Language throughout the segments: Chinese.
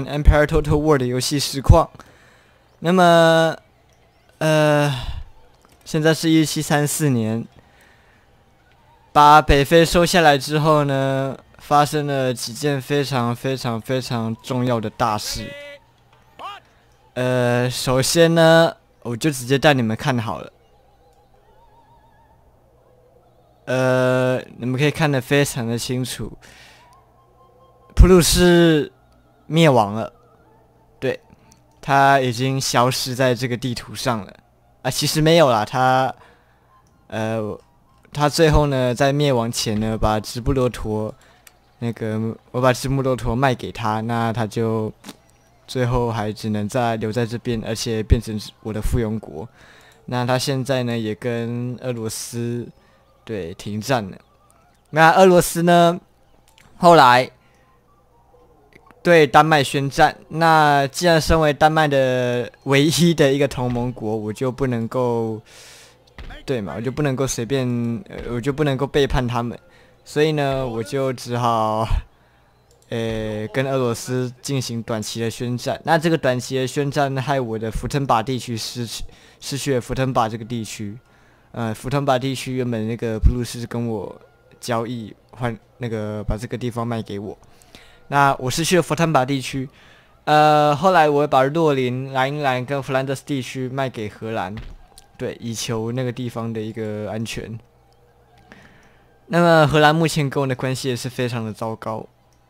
Empire Total War 的游戏实况。那么，现在是1734年，把北非收下来之后呢，发生了几件非常重要的大事。首先呢，我就直接带你们看好了。你们可以看得非常的清楚，普鲁士灭亡了，对，他已经消失在这个地图上了。其实没有啦，他最后呢，在灭亡前呢，把直布罗陀我把直布罗陀卖给他，那他就最后还只能留在这边，而且变成我的附庸国。那他现在呢，也跟俄罗斯停战了。那俄罗斯呢，后来对丹麦宣战。那既然身为丹麦的唯一的一个同盟国，我就不能够我就不能够随便，我就不能够背叛他们。所以呢，我就只好跟俄罗斯进行短期的宣战。那这个短期的宣战害我的福腾堡地区失去了福腾堡这个地区。福腾堡地区原本那个普鲁士跟我交易换把这个地方卖给我。那我失去了福腾堡地区。后来我把洛林、莱茵兰跟弗兰德斯地区卖给荷兰，以求那个地方的一个安全。那么荷兰目前跟我的关系也是非常的糟糕。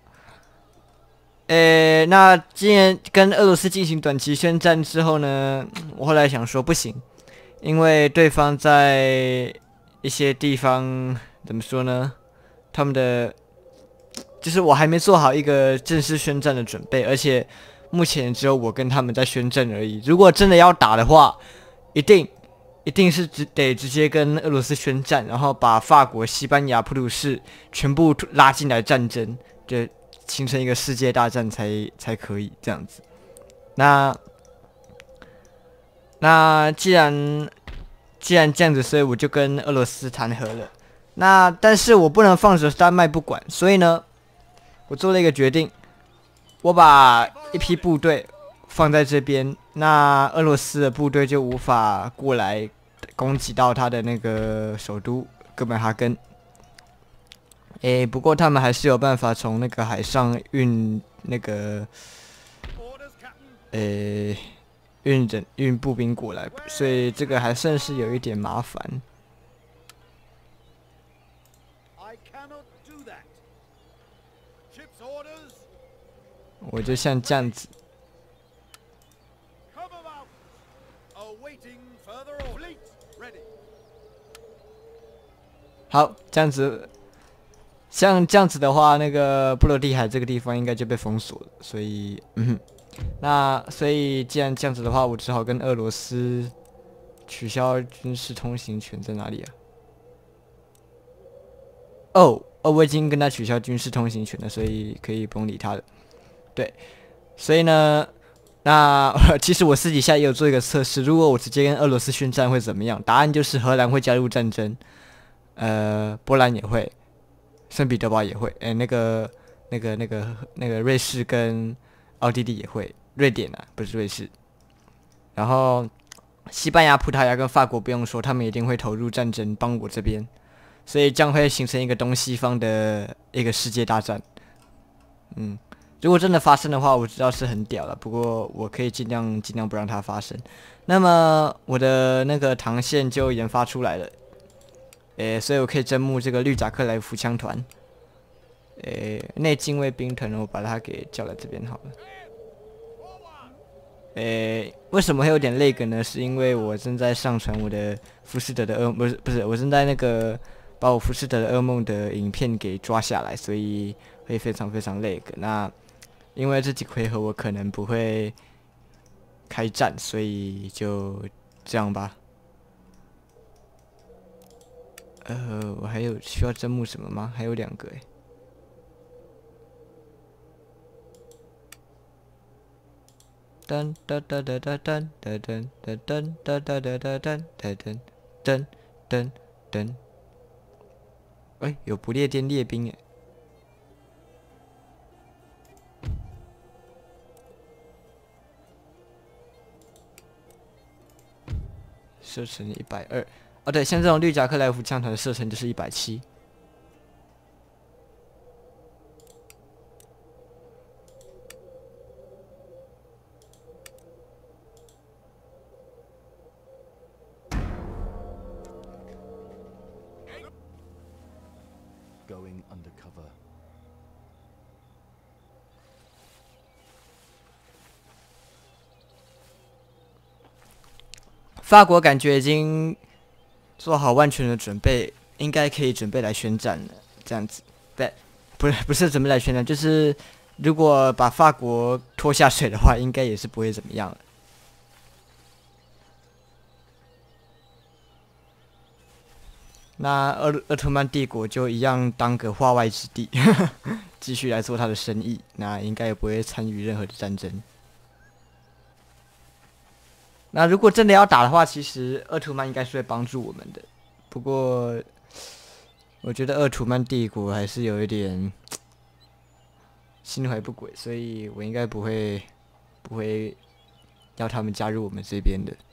那既然跟俄罗斯进行短期宣战之后呢，我后来想说不行，因为对方在一些地方怎么说呢？他们的就是我还没做好一个正式宣战的准备，而且目前只有我跟他们在宣战而已。如果真的要打的话，一定是得直接跟俄罗斯宣战，然后把法国、西班牙、普鲁士全部拉进来战争，就形成一个世界大战才可以这样子。那既然这样子，所以我就跟俄罗斯谈和了。但是我不能放着丹麦不管，所以呢，我做了一个决定，我把一批部队放在这边，那俄罗斯的部队就无法过来攻击到他的那个首都哥本哈根。不过他们还是有办法从那个海上运运步兵过来，所以这个还算是有一点麻烦。我就像这样子。好，这样子，像这样子的话，那个波罗的海这个地方应该就被封锁了。所以，所以既然这样子的话，我只好跟俄罗斯取消军事通行权，在哪里啊？我已经跟他取消军事通行权了，所以可以不用理他了。所以呢，其实我私底下也有做一个测试，如果我直接跟俄罗斯宣战会怎么样？答案就是荷兰会加入战争，波兰也会，圣彼得堡也会，那个瑞士跟奥地利也会，瑞典不是瑞士。然后西班牙、葡萄牙跟法国不用说，他们一定会投入战争帮我这边，所以将会形成一个东西方的一个世界大战。如果真的发生的话，我知道是很屌了，不过我可以尽量不让它发生。那么我的那个膛线就研发出来了，所以我可以征募这个绿甲克莱夫枪团，内禁卫兵团，我把它给叫来这边好了。为什么会有点lag呢？是因为我正在上传我的浮士德的不是，我正在把我浮士德的噩梦的影片给抓下来，所以会非常lag。那因为这几回合我可能不会开战，所以就这样吧。我还有需要征募什么吗？还有2个噔噔噔噔噔噔噔噔噔噔噔噔噔噔噔噔噔噔。有不列颠列兵射程120。哦，对，像这种绿甲克莱夫枪团的射程就是170。 Going undercover. 法国感觉已经做好万全的准备，应该可以准备来宣战了。这样子，对，不是准备来宣战，就是如果把法国拖下水的话，应该也是不会怎么样了。那鄂图曼帝国就一样当个化外之地，继续来做他的生意，那应该也不会参与任何的战争。那如果真的要打的话，其实鄂图曼应该是会帮助我们的。不过，我觉得鄂图曼帝国还是有一点心怀不轨，所以我应该不会要他们加入我们这边的。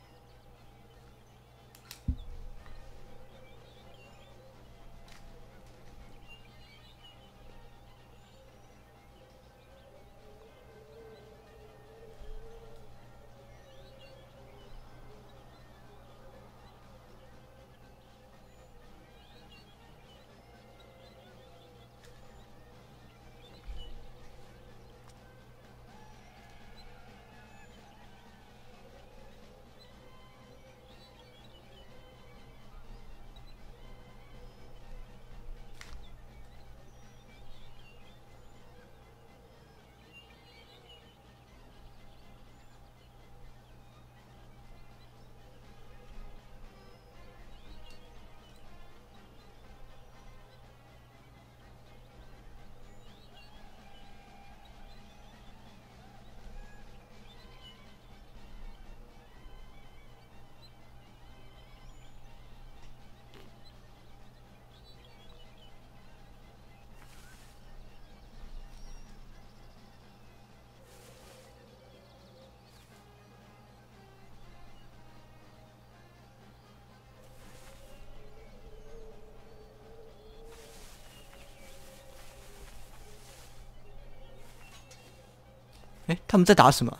哎，他们在打什么？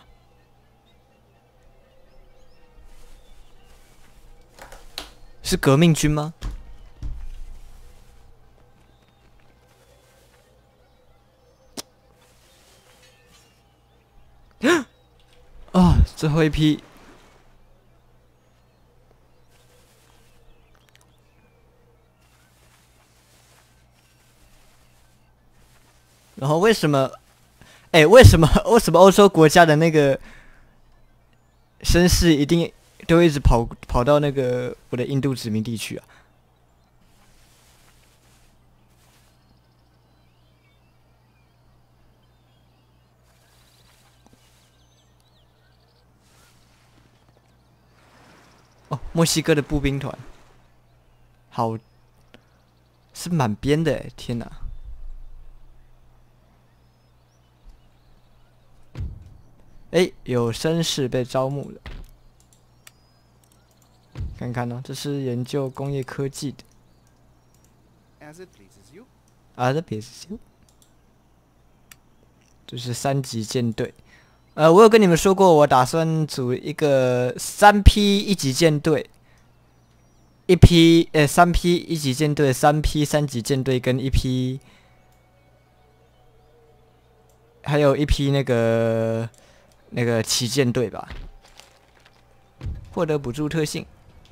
是革命军吗？啊，最后一批。然后为什么？哎，为什么欧洲国家的那个绅士一定都一直跑到那个我的印度殖民地去啊？哦，墨西哥的步兵团，好，是满编的哎！天哪！哎，有绅士被招募了，看看哦，这是研究工业科技的。 As it pleases you. 啊，这别是修，这是3级舰队。我有跟你们说过，我打算组一个3批1级舰队，3批1级舰队，3批3级舰队，跟1批，还有1批那个旗舰队吧，获得补助特性。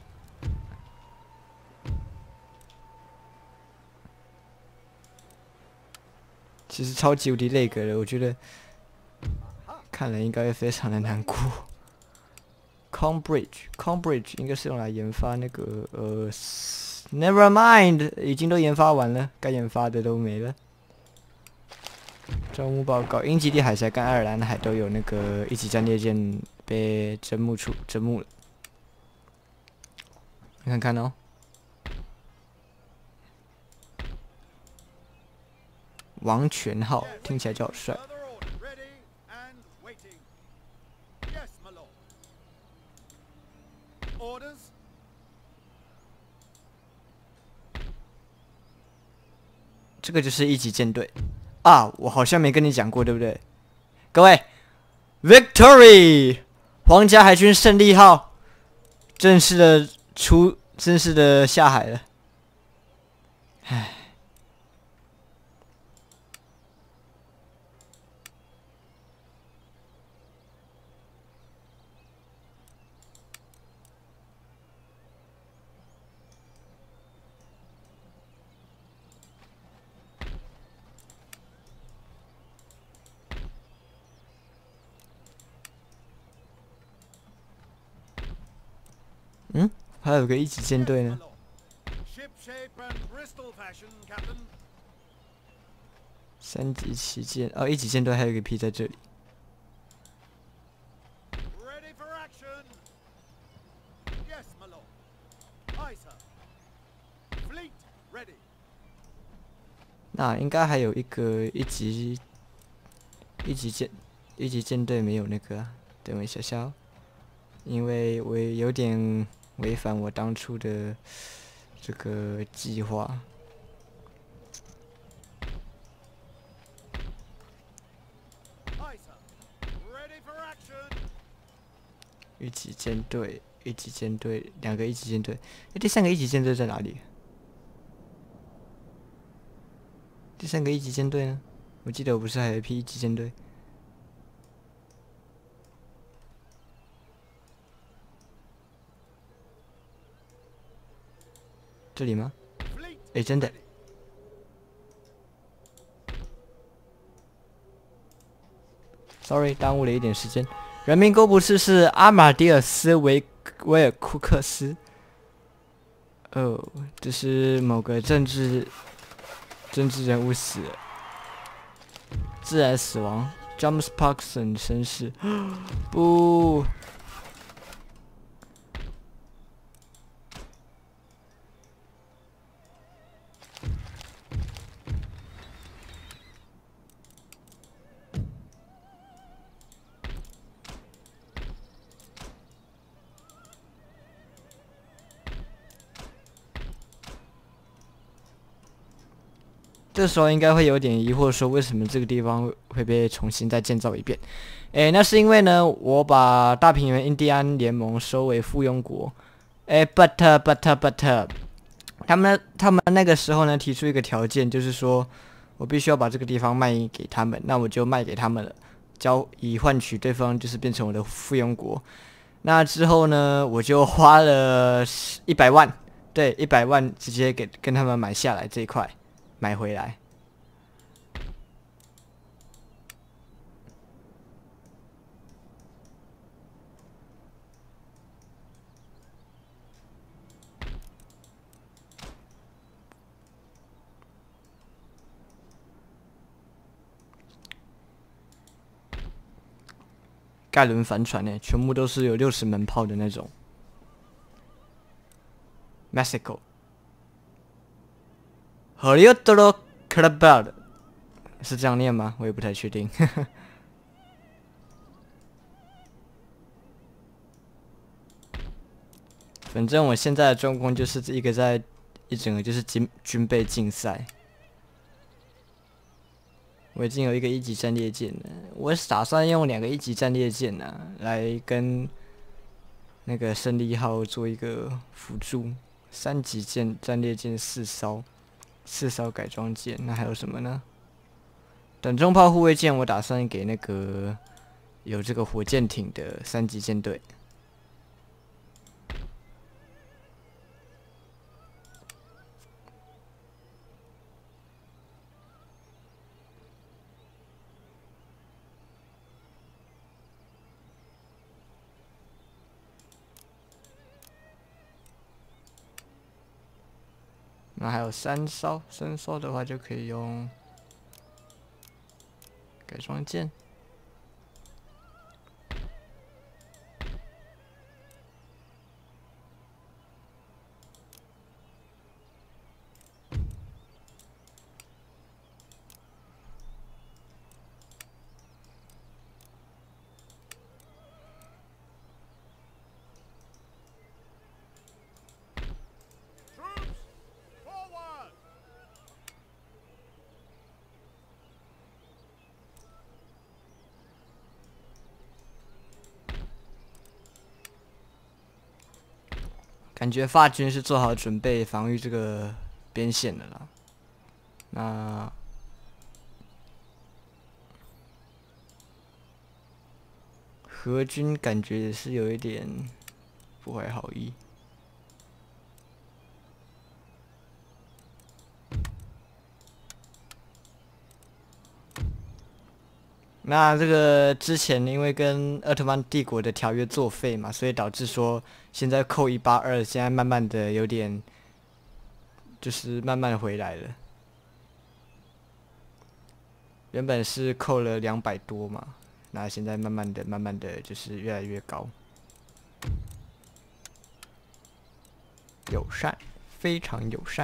其实超级无敌累格的，我觉得看了应该会非常的难过。Combridge 应该是用来研发那个Never mind， 已经都研发完了，该研发的都没了。招募报告：英吉利海峡跟爱尔兰海都有那个1级战列舰被征募了。看看哦。王权号听起来就好帅。 Orders? 这个就是一级舰队啊！我好像没跟你讲过，对不对？各位 ，Victory！ 皇家海军胜利号正式的下海了。唉。嗯，还有个一级舰队呢。3级旗舰哦，一级舰队还有一个 P 在这里。那应该还有一个一级舰队没有那个、啊，等我一下下、哦，因为我有点违反我当初的这个计划。一级舰队，2个一级舰队，第3个一级舰队在哪里？第3个一级舰队呢？我记得我不是还有一批一级舰队？这里吗？哎，真的。Sorry， 耽误了一点时间。人民公仆是阿马迪尔斯·威尔库克斯。哦，这是某个政治人物死了，自然死亡。James Parkson 绅士。不。这时候应该会有点疑惑，说为什么这个地方会被重新再建造一遍？那是因为呢，我把大平原印第安联盟收为附庸国。but 他们那个时候呢提出一个条件，就是说我必须要把这个地方卖给他们，那我就卖给他们了，以换取对方就是变成我的附庸国。那之后呢，我就花了100万，对，100万直接跟他们买下来这一块。买回来，盖伦帆船呢，全部都是有60门炮的那种。Mexico， h o l i o d o c l a b a d 是这样念吗？我也不太确定。反正我现在的状况就是一整个就是军备竞赛。我已经有一个1级战列舰了，我打算用2个1级战列舰呢，来跟那个胜利号做一个辅助。3级战列舰4艘改装舰，那还有什么呢？短中炮护卫舰，我打算给那个有这个火箭艇的3级舰队。那还有3艘的话就可以用改装舰。 感觉法军是做好准备防御这个边线的啦。那荷军感觉也是有一点不怀好意。那这个之前因为跟奥特曼帝国的条约作废嘛，所以导致说现在扣182，现在慢慢的有点，就是慢慢的回来了。原本是扣了200多嘛，那现在慢慢的就是越来越高。友善，非常友善。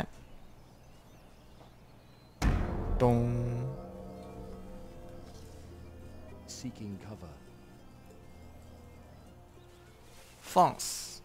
咚。 Seeking cover. 放肆。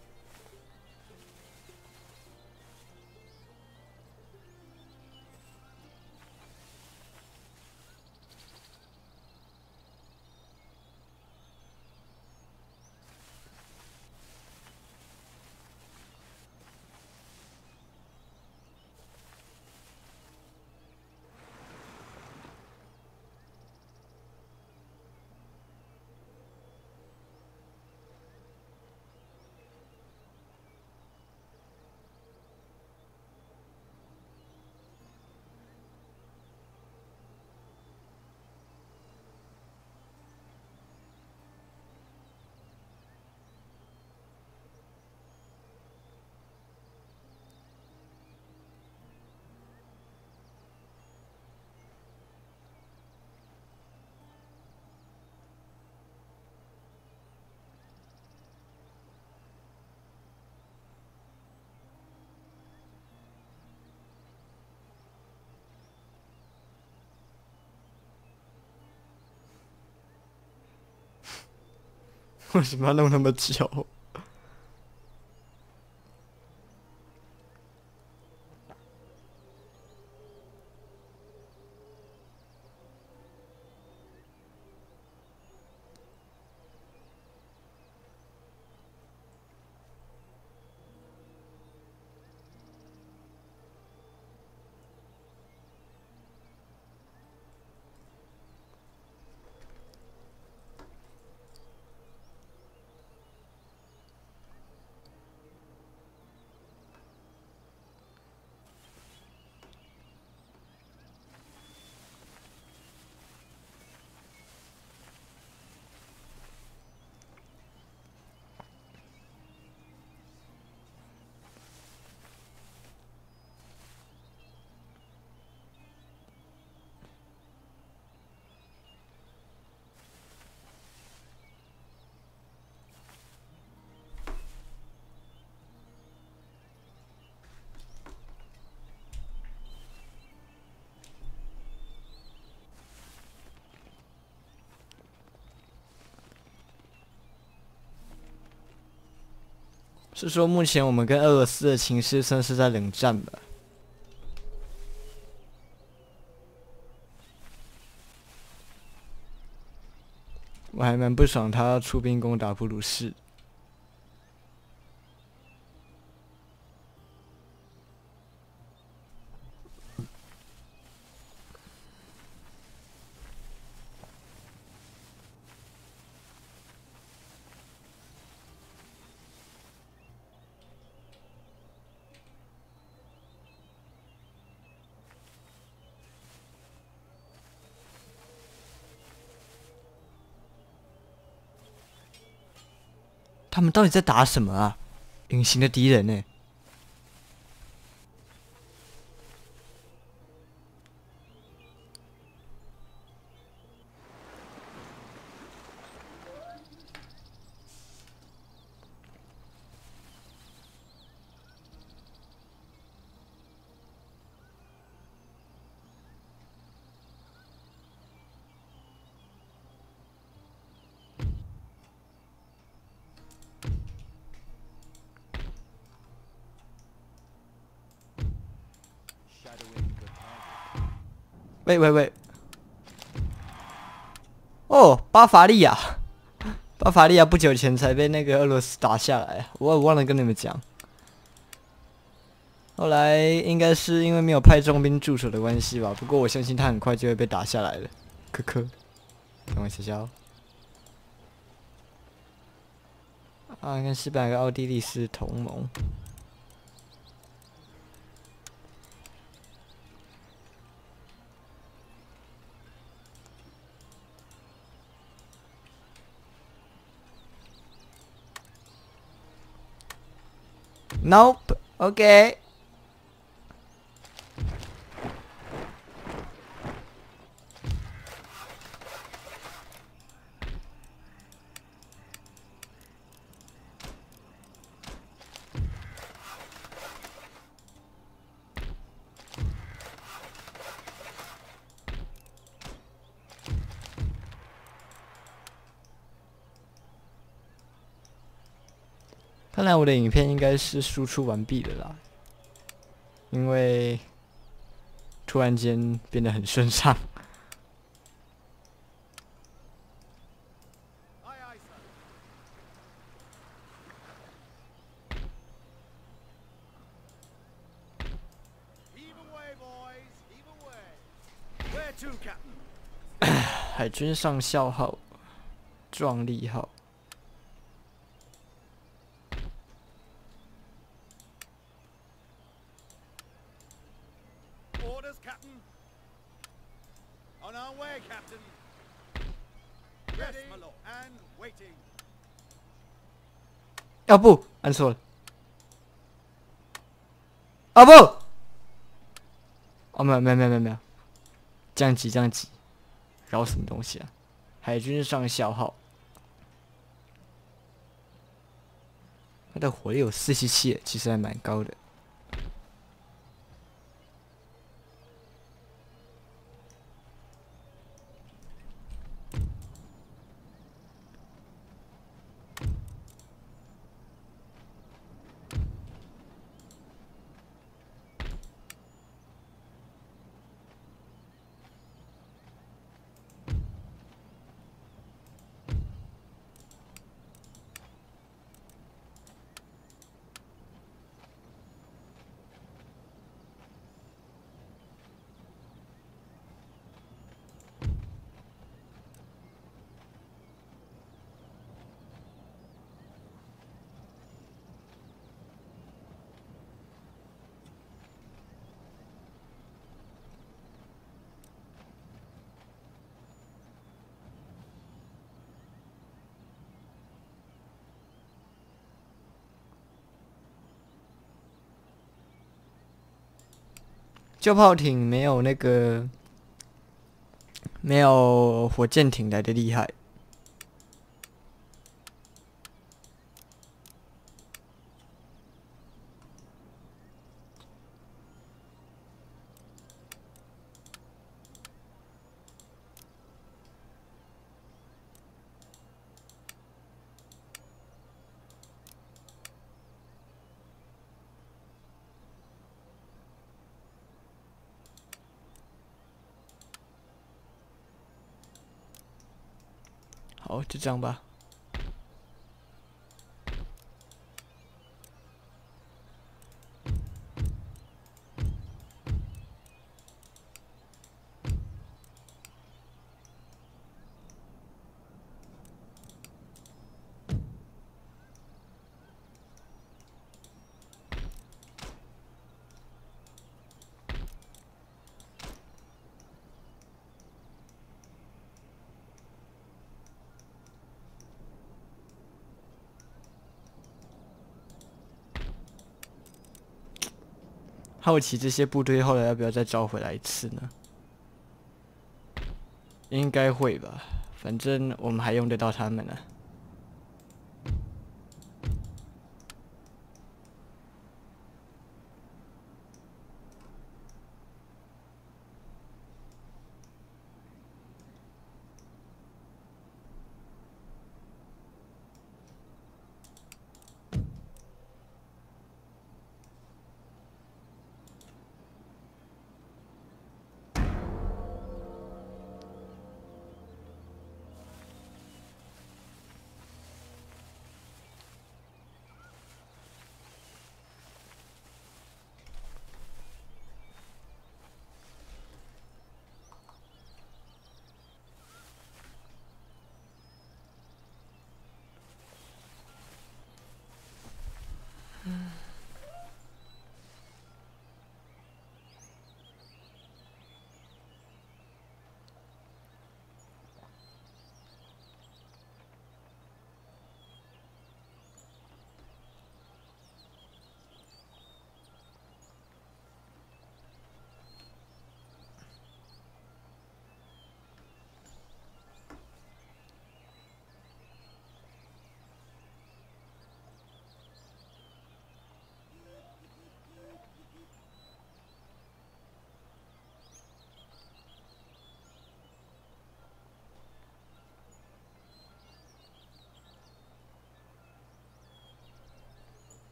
为什么要弄那么久？是说目前我们跟俄罗斯的情势算是在冷战吧？我还蛮不爽他出兵攻打普鲁士。他们到底在打什么啊？隐形的敌人呢？喂！哦，巴伐利亚，巴伐利亚不久前才被那个俄罗斯打下来，我忘了跟你们讲。 后来应该是因为没有派重兵驻守的关系吧，不过我相信他很快就会被打下来了。科科，等我一下啊，跟西班牙跟奥地利是同盟。Nope. OK。看来我的影片应该是输出完毕了啦，因为突然间变得很顺畅。海军上校号、壮丽号。 Orders, Captain. On our way, Captain. Ready, my lord, and waiting. 啊不，按错了。啊不！哦，没有，降级，搞什么东西啊？海军上校号，它的火力有477，其实还蛮高的。旧炮艇没有没有火箭艇来的厉害。好，就这样吧。好奇这些部队后来要不要再招回来一次呢？应该会吧，反正我们还用得到他们呢。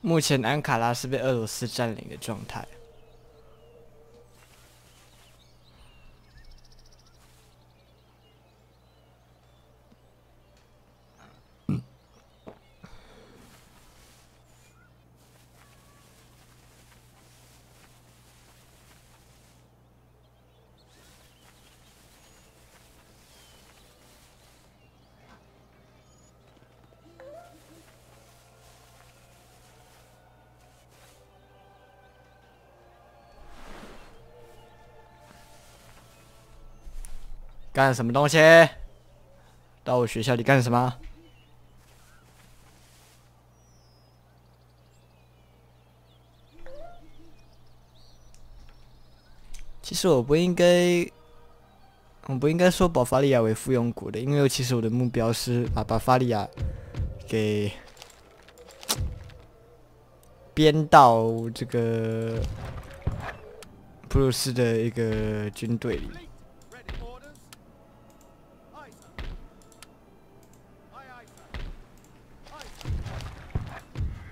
目前安卡拉是被俄罗斯占领的状态。干什么东西？到我学校里干什么？其实我不应该说保法利亚为附庸国的，因为其实我的目标是把保法利亚给编到这个普鲁士的一个军队里。 Ready orders? Aye, sir. Aye, aye, sir. Aye, sir.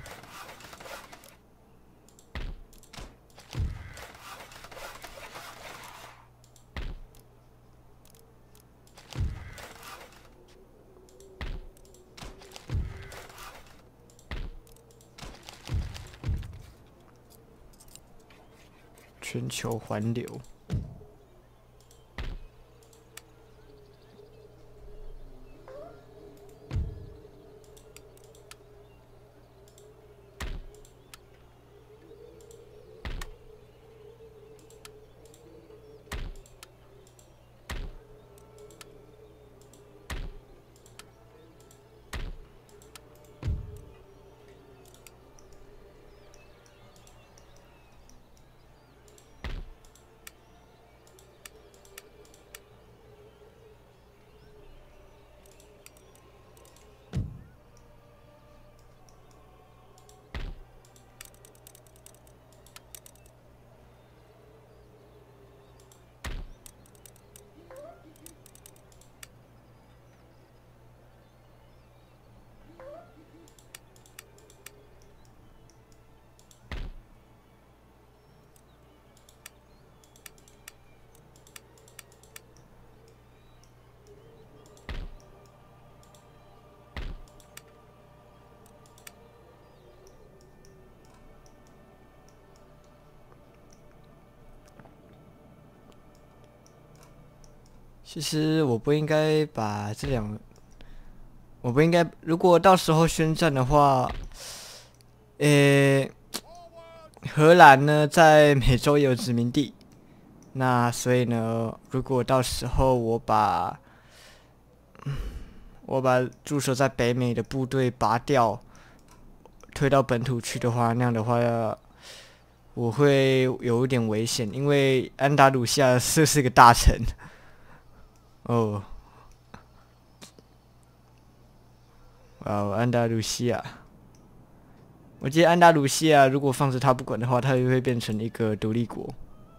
全球环流。其实我不应该把这两，我不应该，如果到时候宣战的话，荷兰呢在美洲也有殖民地，那所以呢，如果到时候我把驻守在北美的部队拔掉，推到本土去的话，那样的话，我会有一点危险，因为安达卢西亚是个大城。哦，哇哦，安达卢西亚！我记得安达卢西亚如果放着它不管的话，它就会变成一个独立国。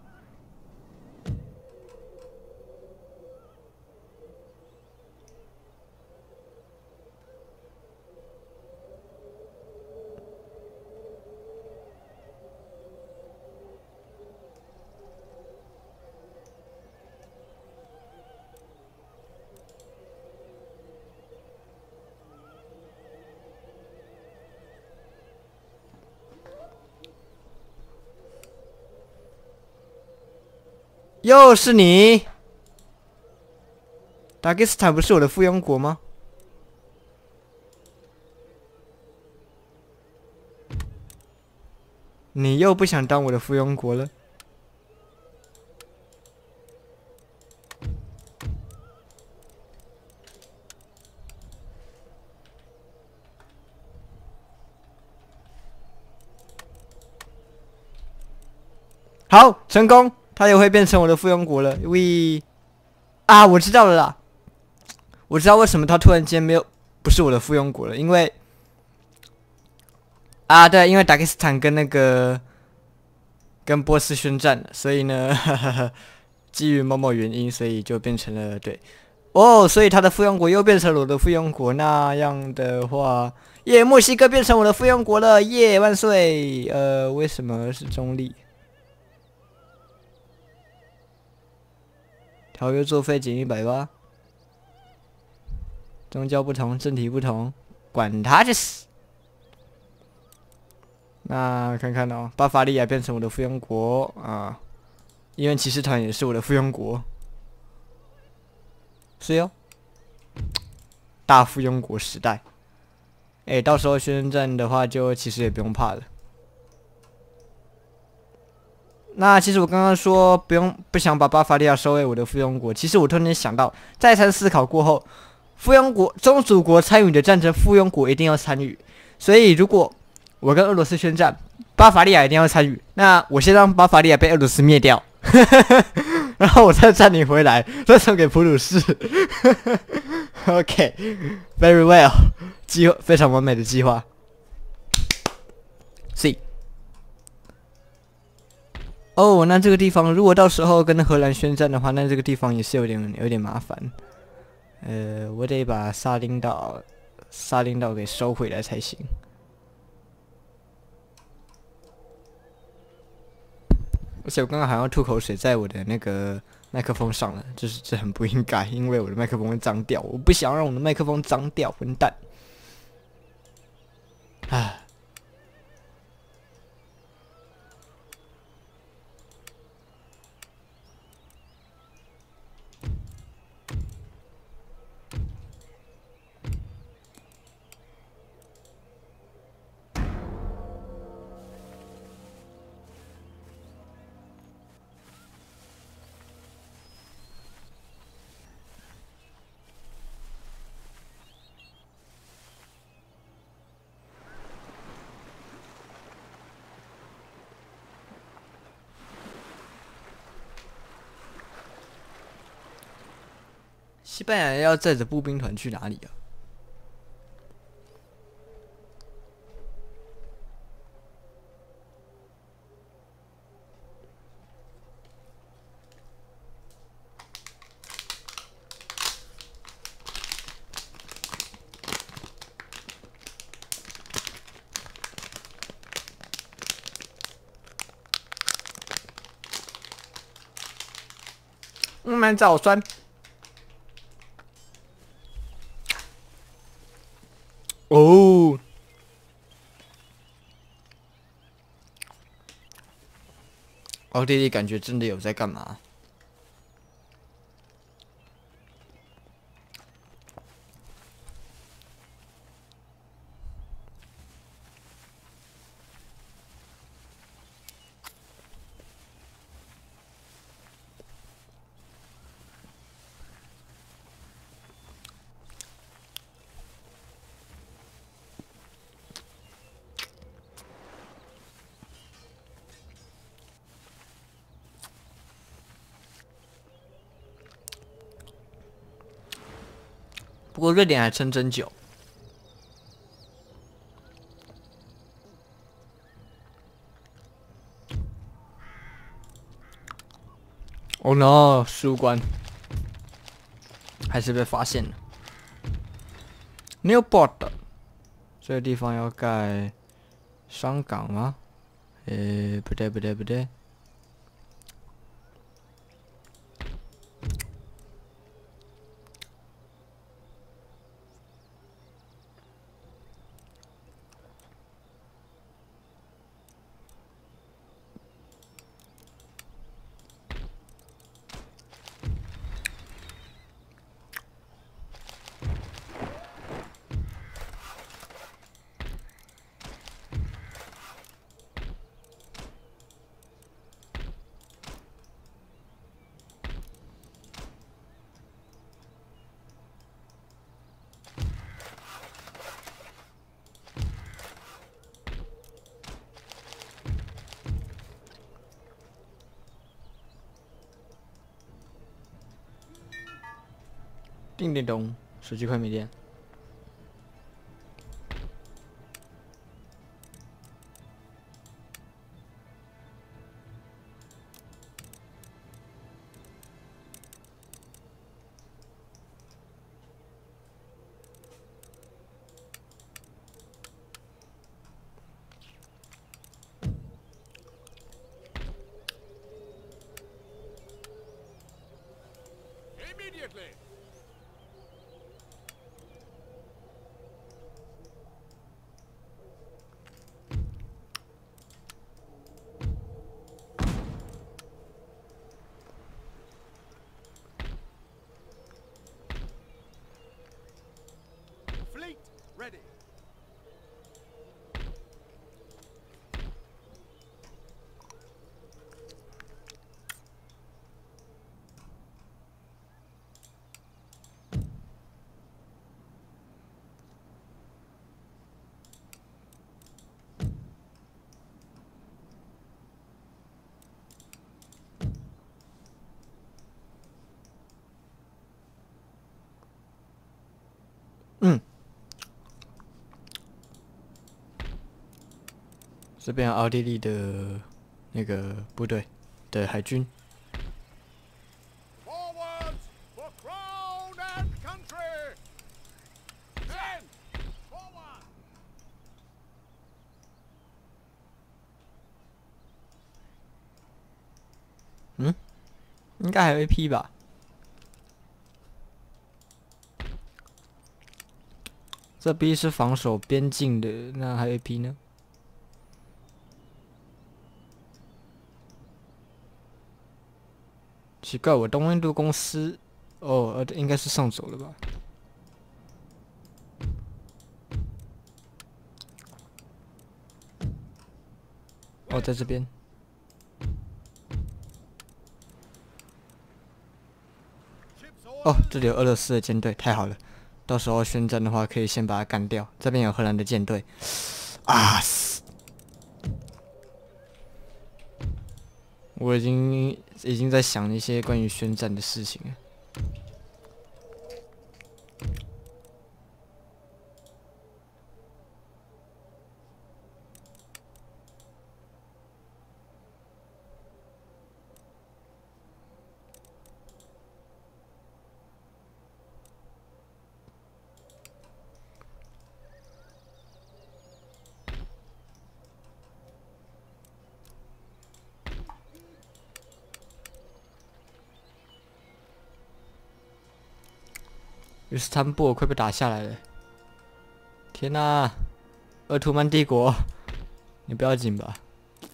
又是你！达吉斯坦不是我的附庸国吗？你又不想当我的附庸国了？好，成功！他也会变成我的附庸国了。喂，啊，我知道了啦！我知道为什么他突然间不是我的附庸国了，因为对，因为达吉斯坦跟波斯宣战了，所以呢，基于某某原因，所以就变成了对。 哦，所以他的附庸国又变成了我的附庸国，那样的话，耶，墨西哥变成我的附庸国了，耶，万岁！为什么是中立？条约作废减180，宗教不同，政体不同，管他去死！那看看哦，巴伐利亚变成我的附庸国啊，因为骑士团也是我的附庸国，是哟。大附庸国时代，哎，到时候宣战的话，就其实也不用怕了。那其实我刚刚说不想把巴伐利亚收为我的附庸国，其实我突然想到，再三思考过后，附庸国、宗主国参与的战争，附庸国一定要参与。所以如果我跟俄罗斯宣战，巴伐利亚一定要参与。那我先让巴伐利亚被俄罗斯灭掉，然后我再占领回来，再送给普鲁士。OK，very well， 计划非常完美的计划。C。哦，那这个地方如果到时候跟荷兰宣战的话，那这个地方也是有点麻烦。我得把萨林岛给收回来才行。而且我刚刚好像吐口水在我的那个麦克风上了，这很不应该，因为我的麦克风会脏掉，我不想让我的麦克风脏掉，混蛋！唉。西班牙要载着步兵团去哪里啊？蛮早酸。哦，奥地利感觉真的有在干嘛？不过瑞典还撑真久。Oh no， 输关还是被发现了。Newport， 这个地方要盖商港吗？不对。叮叮咚，手机快没电。 immediately. Fleet ready. 这边有奥地利的那个部队的海军。 Forwards for crown and country. Men, forward. 应该还有一批吧。这批是防守边境的，那还有一批呢？奇怪，我东印度公司，应该是送走了吧？哦，在这边。 哦，这里有俄罗斯的舰队，太好了！到时候宣战的话，可以先把它干掉。这边有荷兰的舰队，啊死！我已经在想一些关于宣战的事情了。伊斯坦布尔快被打下来了！天哪，鄂图曼帝国，你不要紧吧？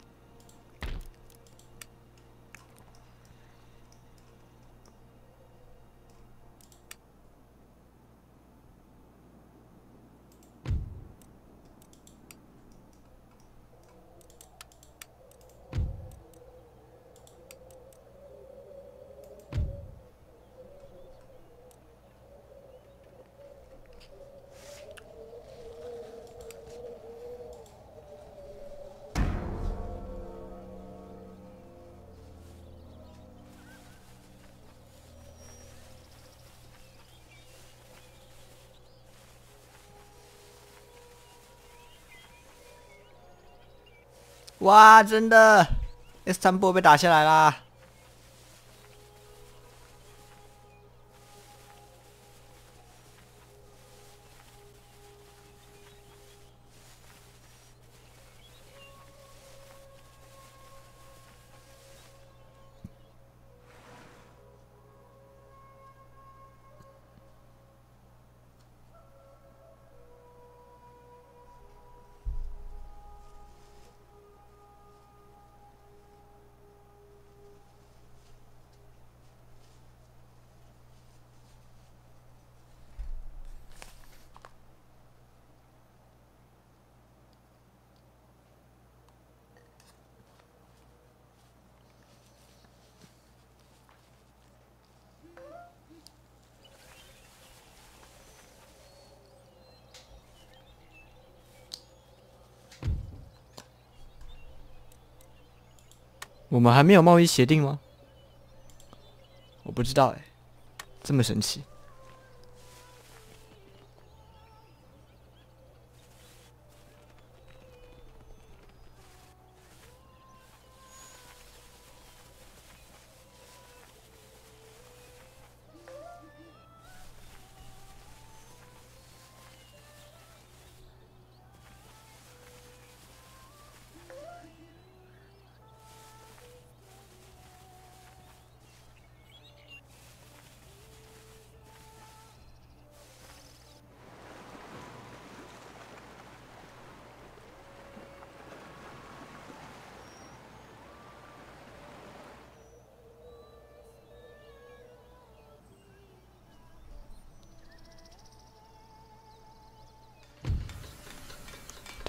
哇，真的，伊斯坦布尔被打下来啦！我们还没有贸易协定吗？我不知道哎，这么神奇。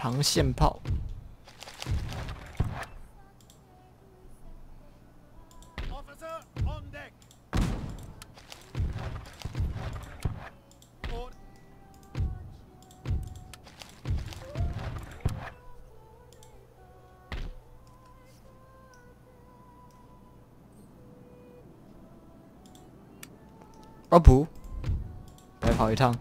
膛线炮。 Officer on deck. Or 哦不，白跑一趟。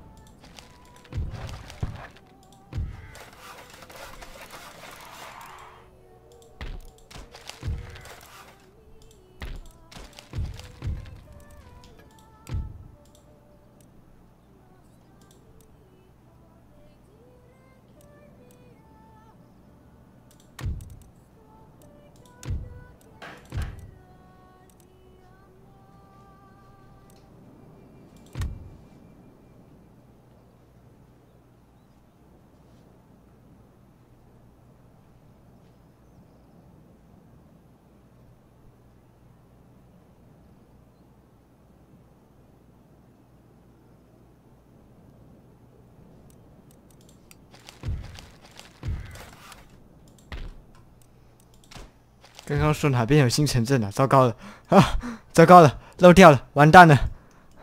刚刚说哪边有新城镇啊？糟糕了啊！糟糕了，漏掉了，完蛋了！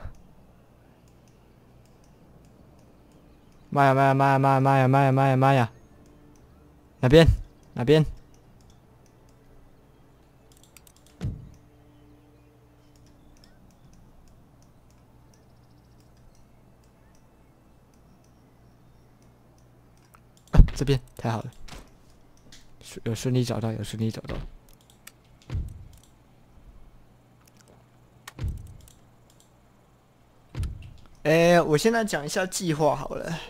妈呀妈呀妈呀妈呀妈呀妈呀妈呀妈呀！哪边？哪边？啊，这边太好了，有顺利找到，有顺利找到。 我现在讲一下计划好了。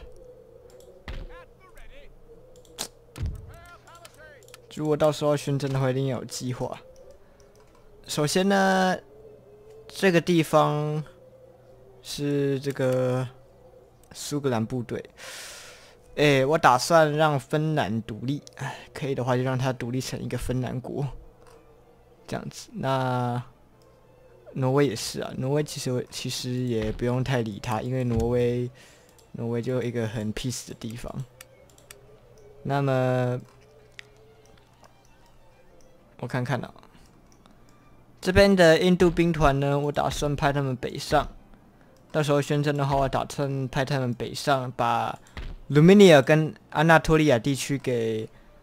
如果到时候宣战的话，一定要有计划。首先呢，这个地方是这个苏格兰部队。我打算让芬兰独立，可以的话就让它独立成一个芬兰国，这样子。那 挪威也是啊，挪威其实也不用太理他，因为挪威就一个很 peace 的地方。那么我看看啊，这边的印度兵团呢，我打算派他们北上。到时候宣战的话，我打算派他们北上，把卢米尼亚跟安纳托利亚地区给，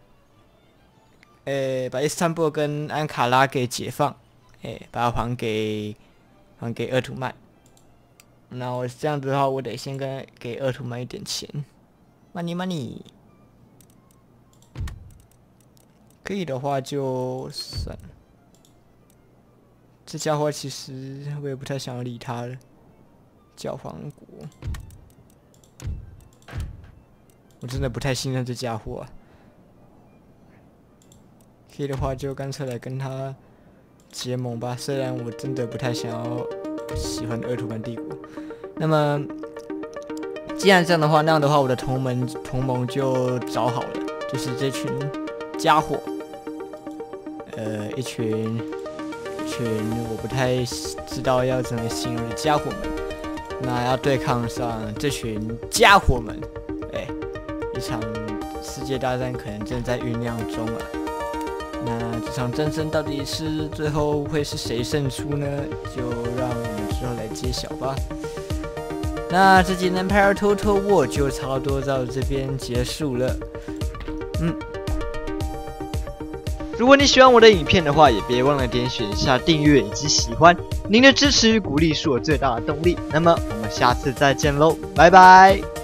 把伊斯坦布尔跟安卡拉给解放。 把它还给鄂图曼。那我这样子的话，我得先给鄂图曼一点钱 ，money。可以的话就算了。这家伙其实我也不太想要理他了。教皇国，我真的不太信任这家伙啊。可以的话就干脆来跟他 结盟吧，虽然我真的不太想要喜欢鄂图曼帝国。那么，既然这样的话，那样的话，我的同盟就找好了，就是这群家伙，一群我不太知道要怎么形容的家伙们。那要对抗上这群家伙们，一场世界大战可能正在酝酿中啊。 那这场战争到底是最后会是谁胜出呢？就让我们之后来揭晓吧。那这集 Empire Total War 就差不多到这边结束了。如果你喜欢我的影片的话，也别忘了点选一下订阅以及喜欢。您的支持与鼓励是我最大的动力。那么我们下次再见喽，拜拜。